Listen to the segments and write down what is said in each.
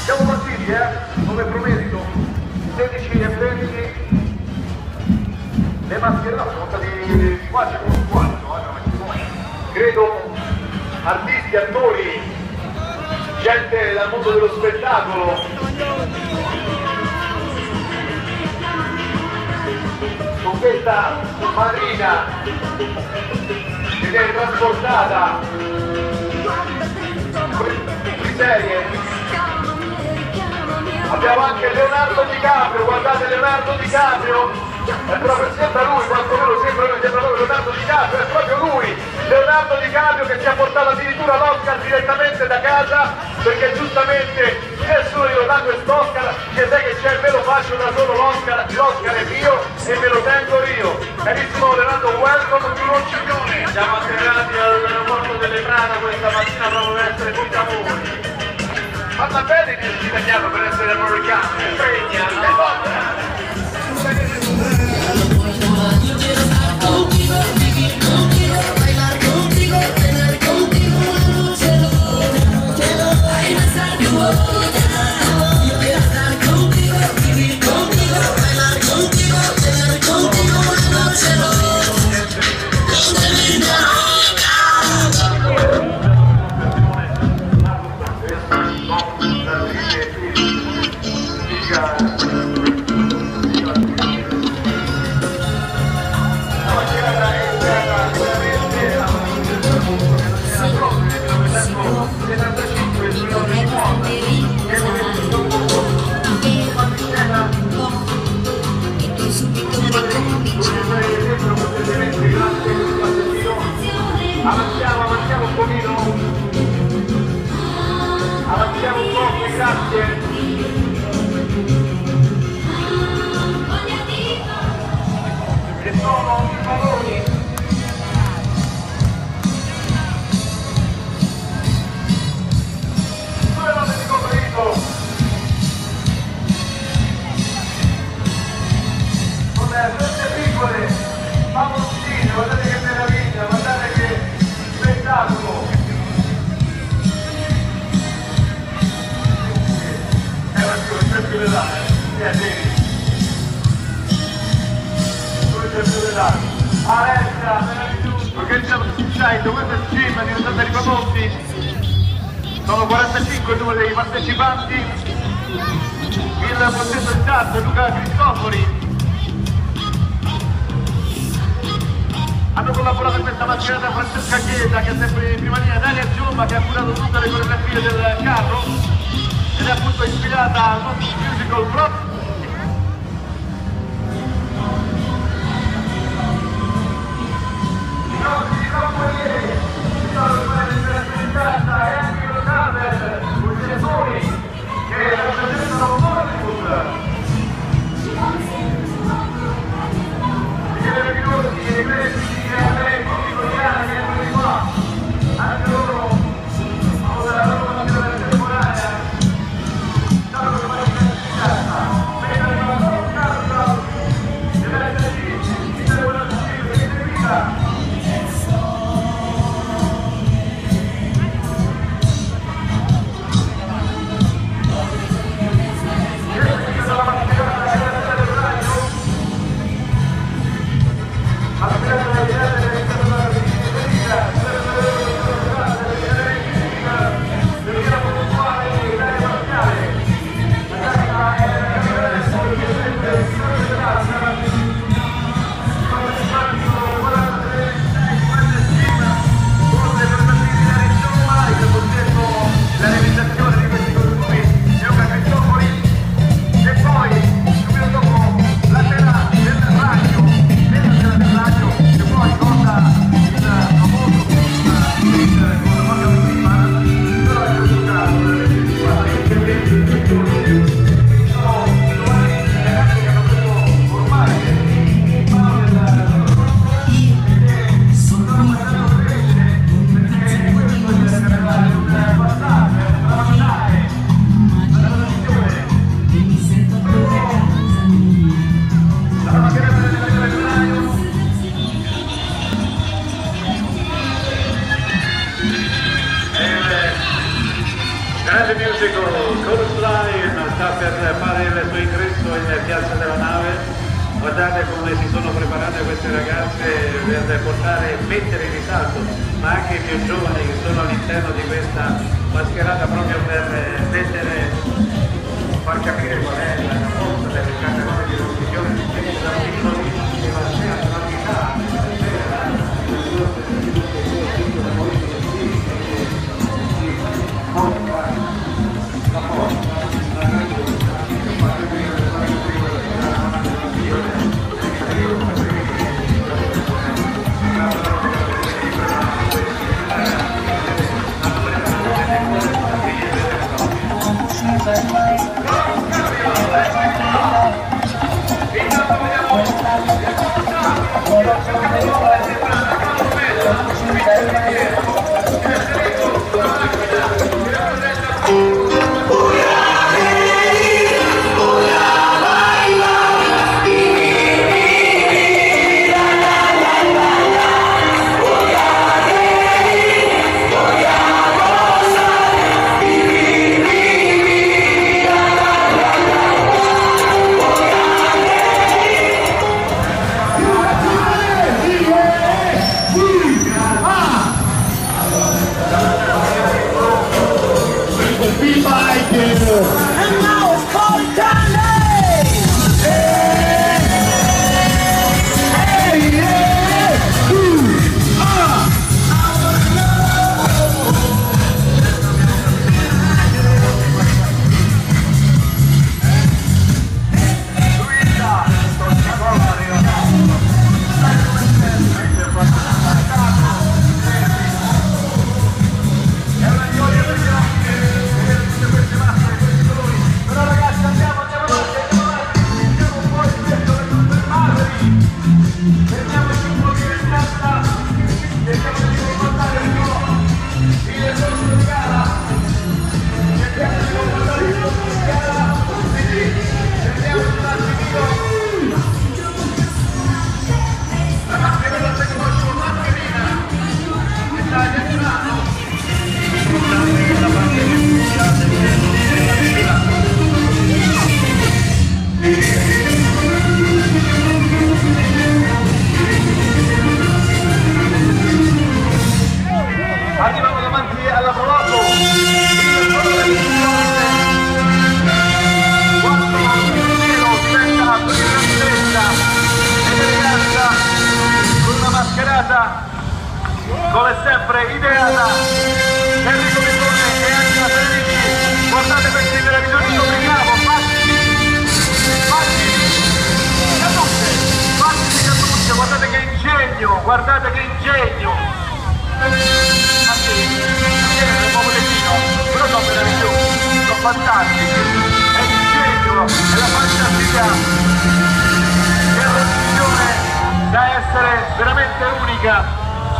Siamo partiti, come promesso, 16 e 20, le mascherate sono stati quasi puntuali, credo artisti, attori, gente dal mondo dello spettacolo, con questa madrina che viene trasportata in serie. Abbiamo anche Leonardo DiCaprio, guardate Leonardo DiCaprio, è proprio sembra lui, quantomeno sembra proprio Leonardo DiCaprio, è proprio lui, Leonardo DiCaprio che ci ha portato addirittura l'Oscar direttamente da casa, perché giustamente nessuno gli dà quest'Oscar, che sai che c'è, me lo faccio da solo l'Oscar è mio e me lo tengo io. Carissimo Leonardo, welcome to Ronciglione. Siamo atterrati all'aeroporto dell'Ebrana questa mattina proprio per essere qui da voi. Parla bene di italiano per essere americano, Avanziamo un pochino, avanziamo un po', grazie. Che sono i valori. Dove non mi coprito? Con queste piccole pavoncine, guardate che meraviglia, guardate che spettacolo. Più le là, Alessia, meraviglioso, perché diciamo questo è il film di Rosanna Ripamonti, sono 45 il numero dei partecipanti, il progetto in chat Luca Cristofori, hanno collaborato in questa macchinata Francesca Chiesa che è sempre in prima linea, Daria Giumba che ha curato tutte le coreografie del carro ed è appunto ispirata al nostro musical Rock. E anche lo cover, i direttori che rappresentano Hollywood. I meravigliosi, i inglesi, gli americani, i coreani che sono di qua, anche loro hanno della loro nazione temporanea, sanno che fanno una Slime sta per fare il suo ingresso in piazza della nave. Guardate come si sono preparate queste ragazze per mettere in risalto, ma anche i più giovani che sono all'interno di questa mascherata, proprio per far capire qual è la forza delle categorie di televisione da piccolissimi ma c'è l'attività. Arrivano davanti alla Proloco, quando il nero diventa brillantezza ed eleganza con una mascherata come sempre ideata Enrico Vitone e Angela Federici. Guardate questi meravigliosi bravo, fatti di Cantuccia, guardate che ingegno, guardate che ingegno. Un po' pochettino, però sono meravigliosi, sono fantastici, è l'ingegno, è la fantasia, è la decisione da essere veramente unica.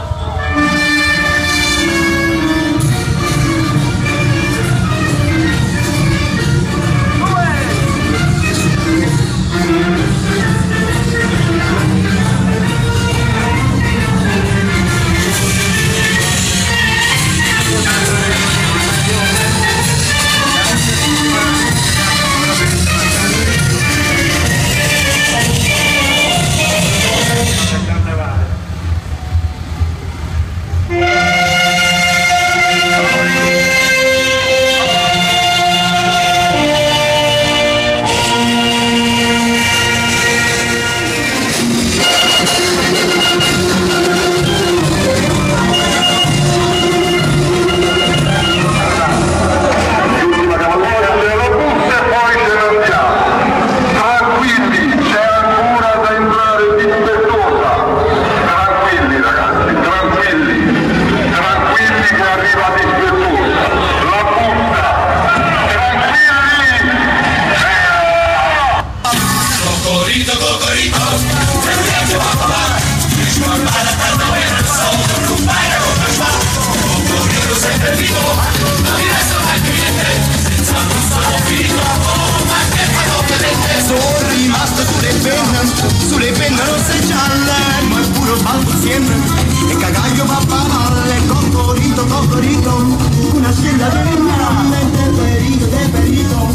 Sulle penne rosse gialle, ma è puro balbuziente, e cagaglio va a valle, cocorito, una scella di miele, del perito,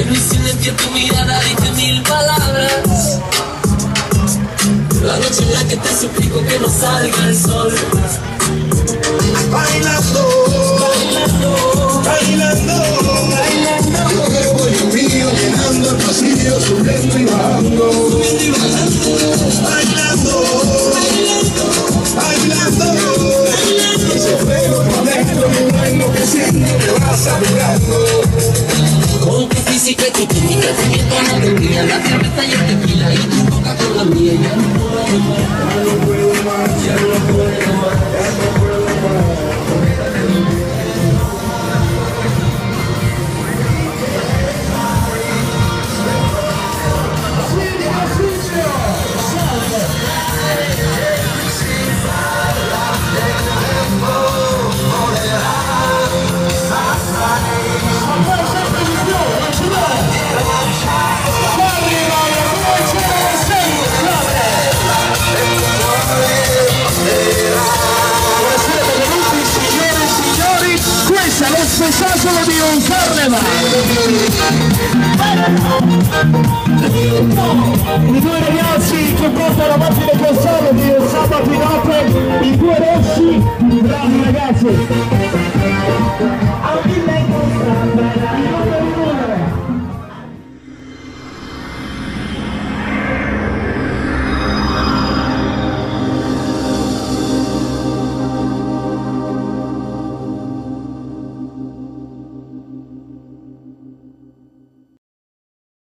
En mi silencio tu mirada dice 1000 palabras. La noche en la que te suplico que no salga el sol. Bailando, Bailando, bailando, bailando. Tu cuerpo y el mío llenando el pasillo, subiendo y bajando. Bailando, bailando. Ese fuego por dentro me va enloqueciendo, me va saturando. con tu física y tu química, te miento a la alegría, la cerveza y el tequila y tu boca con la mía. Ya no puedo más, ya no puedo más, ya no puedo más. Lo spettacolo di un carnevale. I due ragazzi che portano avanti le console di sabato notte, i due rossi, bravi ragazzi.